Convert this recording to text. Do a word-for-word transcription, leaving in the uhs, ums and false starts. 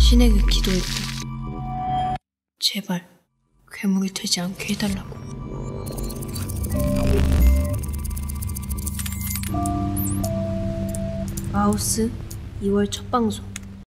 신에게 기도했다. 제발 괴물이 되지 않게 해달라고. 마우스 이월 첫 방송.